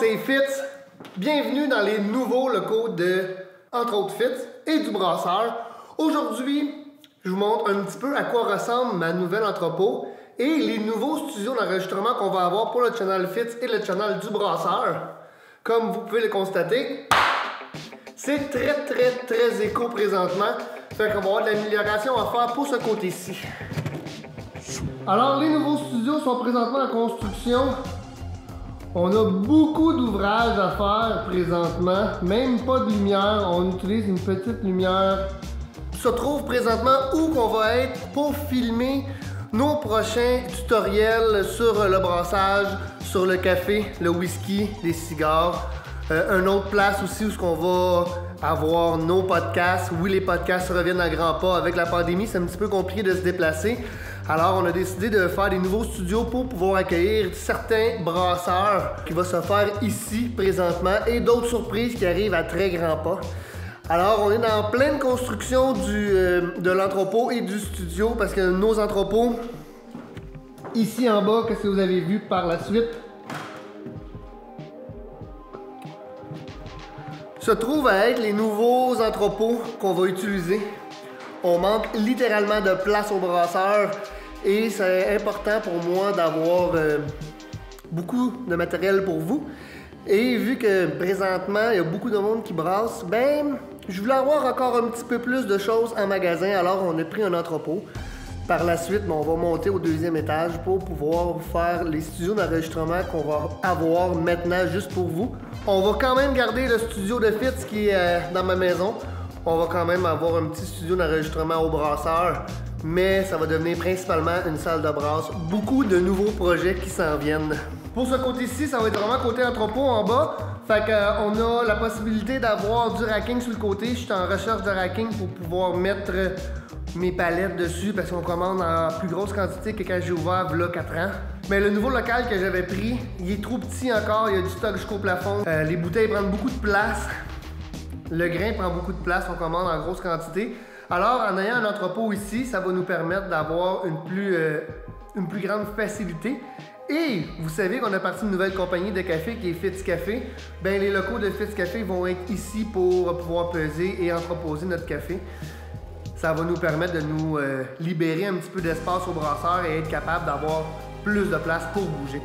c'est Fitz. Bienvenue dans les nouveaux locaux de, entre autres, Fitz et du Brasseur. Aujourd'hui, je vous montre un petit peu à quoi ressemble ma nouvelle entrepôt et les nouveaux studios d'enregistrement qu'on va avoir pour le channel Fitz et le channel du Brasseur. Comme vous pouvez le constater, c'est très éco présentement. Fait qu'on va avoir de l'amélioration à faire pour ce côté-ci. Alors, les nouveaux studios sont présentement en construction. On a beaucoup d'ouvrages à faire présentement, même pas de lumière, on utilise une petite lumière. Se trouve présentement où qu'on va être pour filmer nos prochains tutoriels sur le brassage, sur le café, le whisky, les cigares. Une autre place aussi où on va avoir nos podcasts. Oui, les podcasts reviennent à grands pas. Avec la pandémie, c'est un petit peu compliqué de se déplacer. Alors, on a décidé de faire des nouveaux studios pour pouvoir accueillir certains brasseurs qui vont se faire ici présentement et d'autres surprises qui arrivent à très grands pas. Alors, on est en pleine construction de l'entrepôt et du studio parce que nos entrepôts, ici en bas, qu'est-ce que vous avez vu par la suite, se trouvent à être les nouveaux entrepôts qu'on va utiliser. On manque littéralement de place au brasseur et c'est important pour moi d'avoir beaucoup de matériel pour vous. Et vu que présentement il y a beaucoup de monde qui brasse, ben je voulais avoir encore un petit peu plus de choses en magasin, alors on a pris un entrepôt. Par la suite, on va monter au deuxième étage pour pouvoir faire les studios d'enregistrement qu'on va avoir maintenant juste pour vous. On va quand même garder le studio de Fitz qui est dans ma maison. On va quand même avoir un petit studio d'enregistrement au brasseur, mais ça va devenir principalement une salle de brasse. Beaucoup de nouveaux projets qui s'en viennent. Pour ce côté-ci, ça va être vraiment côté entrepôt en bas. Fait qu'on a la possibilité d'avoir du racking sur le côté. Je suis en recherche de racking pour pouvoir mettre mes palettes dessus parce qu'on commande en plus grosse quantité que quand j'ai ouvert il y a 4 ans. Mais le nouveau local que j'avais pris, il est trop petit encore, il y a du stock jusqu'au plafond. Les bouteilles prennent beaucoup de place. Le grain prend beaucoup de place, on commande en grosse quantité. Alors, en ayant un entrepôt ici, ça va nous permettre d'avoir une plus grande facilité. Et vous savez qu'on a parti une nouvelle compagnie de café qui est Fitz Café. Ben, les locaux de Fitz Café vont être ici pour pouvoir peser et entreposer notre café. Ça va nous permettre de nous libérer un petit peu d'espace au brasseur et être capable d'avoir plus de place pour bouger.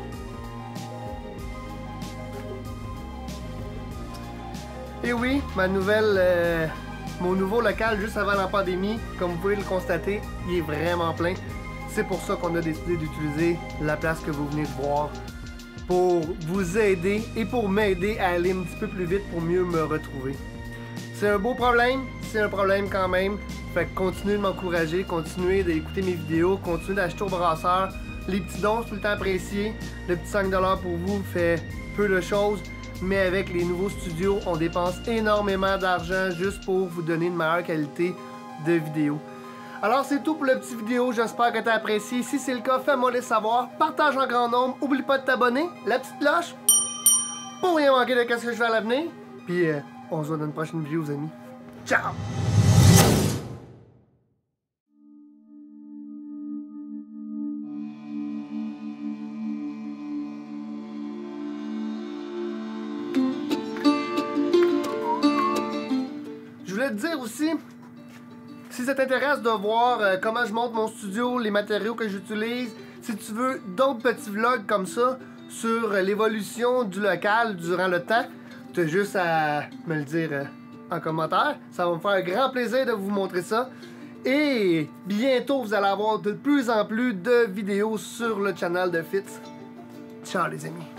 Et oui, mon nouveau local juste avant la pandémie, comme vous pouvez le constater, il est vraiment plein. C'est pour ça qu'on a décidé d'utiliser la place que vous venez de voir pour vous aider et pour m'aider à aller un petit peu plus vite pour mieux me retrouver. C'est un beau problème, c'est un problème quand même. Fait que continuez de m'encourager, continuez d'écouter mes vidéos, continuez d'acheter au brasseur. Les petits dons, c'est tout le temps apprécié. Le petit 5$ pour vous fait peu de choses. Mais avec les nouveaux studios, on dépense énormément d'argent juste pour vous donner une meilleure qualité de vidéo. Alors c'est tout pour la petite vidéo, j'espère que tu as apprécié. Si c'est le cas, fais-moi le savoir, partage en grand nombre, oublie pas de t'abonner, la petite cloche, pour rien manquer de ce que je fais à l'avenir. Puis on se voit dans une prochaine vidéo, les amis. Ciao! Je voulais te dire aussi, si ça t'intéresse de voir comment je monte mon studio, les matériaux que j'utilise, si tu veux d'autres petits vlogs comme ça sur l'évolution du local durant le temps, tu as juste à me le dire en commentaire. Ça va me faire un grand plaisir de vous montrer ça. Et bientôt, vous allez avoir de plus en plus de vidéos sur le channel de Fitz. Ciao les amis!